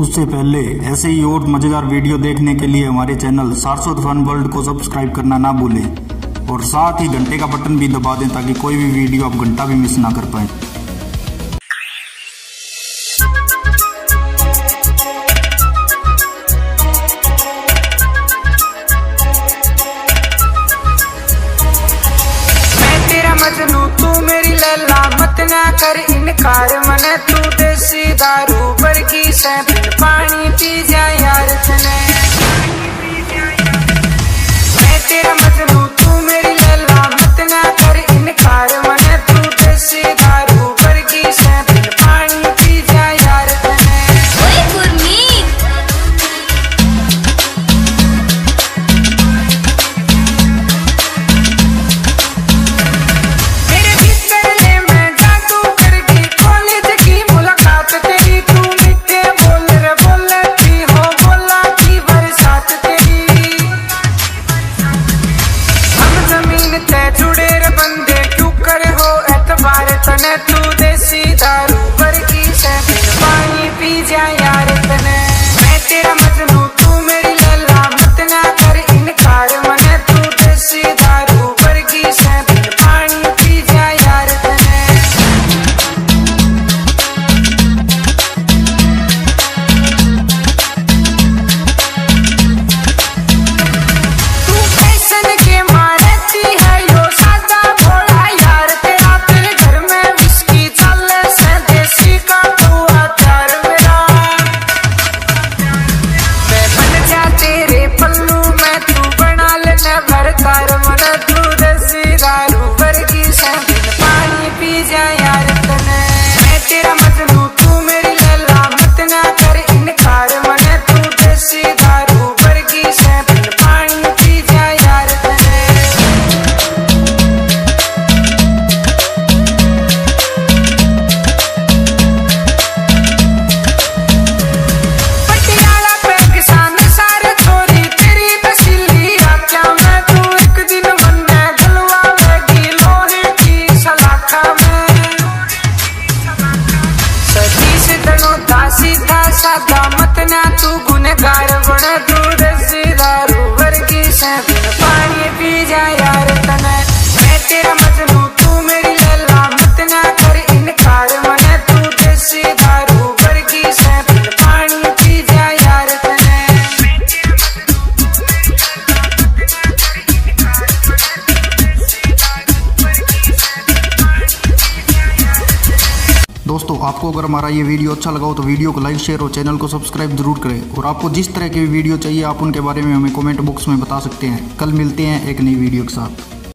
उससे पहले ऐसे ही और मजेदार वीडियो देखने के लिए हमारे चैनल सारस्वत फन वर्ल्ड को सब्सक्राइब करना ना भूलें और साथ ही घंटे का बटन भी दबा दें ताकि कोई भी वीडियो आप घंटा भी मिस ना कर पाएं। मजनू तू मेरी लैला मत ना कर इनकार मने तू देसी दारू वर्गी से पानी पी जा यार तने मैं तेरा मजनू तू मेरी लैला मत ना कर इनकार मने तू देसी दारू वर्गी से पानी पी जा यार तने तू देसी दारू वर्गी से पानी पी जा यार तने मैं तेरा मजनू तू मेरी लैला मत ना कर इनकार मने तू देसी दारू वर्गी से पानी पी जा यार तने तू फैशन के मारती है यो सादा भोला यार तेरा तेरे घर में भरतार मन तू देसी दारू वर्गी से पानी पी जा यार तने मैं तेरा मजनू तू मेरी लैला मत ना कर इनकार मने तू देसी दारू वर्गी से पानी पी जा यार तने पटियाला पे किसान सारे छोरी तेरी तसीली आख्या सीधा साधा मत ना तू गुनहगार बन तू देसी दारू वर्गी से पानी पी जा यार तने मैं तेरा मजनू तू मेरी लैला मत ना कर इनकार मने तू देसी दारू वर्गी से पानी पी जा यार तने दोस्तों आपको अगर हमारा ये वीडियो अच्छा लगा हो तो वीडियो को लाइक शेयर और चैनल को सब्सक्राइब जरूर करें और आपको जिस तरह की वीडियो चाहिए आप उनके बारे में हमें कमेंट बॉक्स में बता सकते हैं। कल मिलते हैं एक नई वीडियो के साथ।